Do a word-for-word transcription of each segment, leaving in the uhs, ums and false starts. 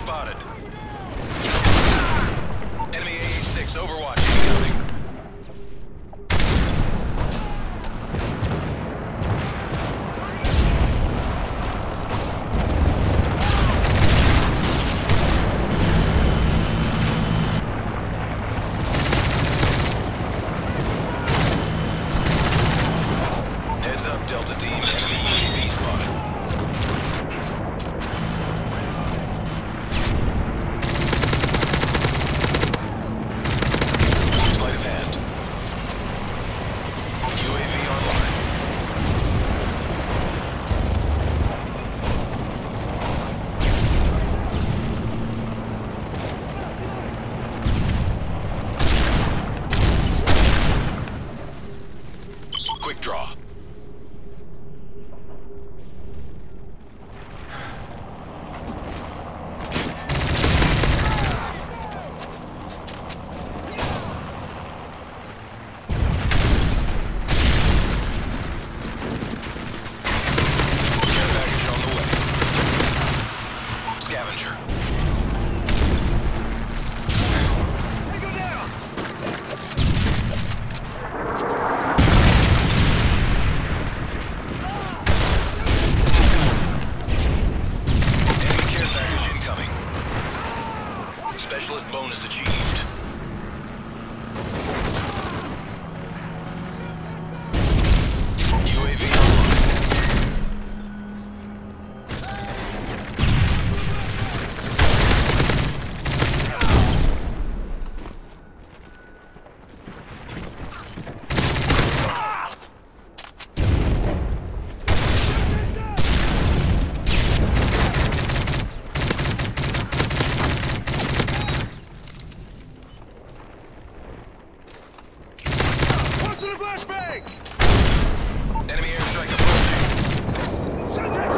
spotted. Enemy A H six overwatch incoming. Heads up, Delta Team. Enemy U A V spotted. Sleight of hand. U A V online. Quick draw. Scavenger. Enemy care package incoming. Specialist bonus achieved. U A V online. Enemy airstrike approaching.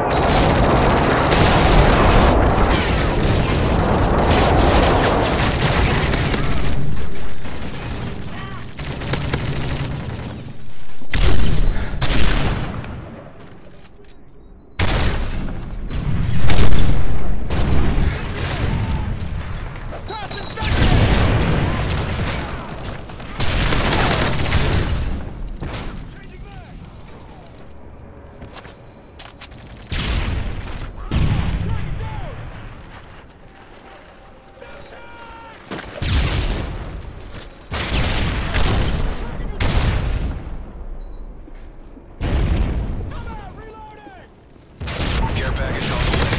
Care package on the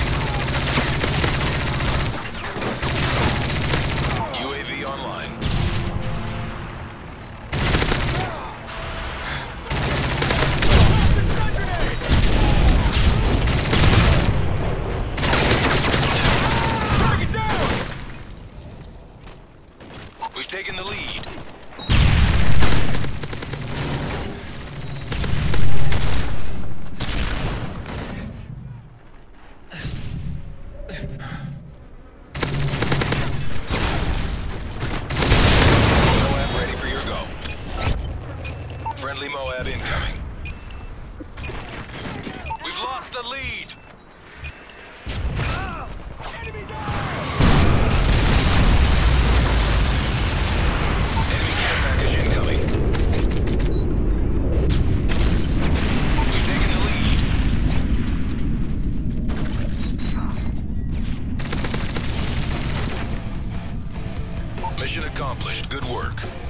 way. U A V online. We've taken the lead. Friendly M O A B incoming. We've lost the lead. Enemy down. Enemy care package incoming. We've taken the lead. Mission accomplished. Good work.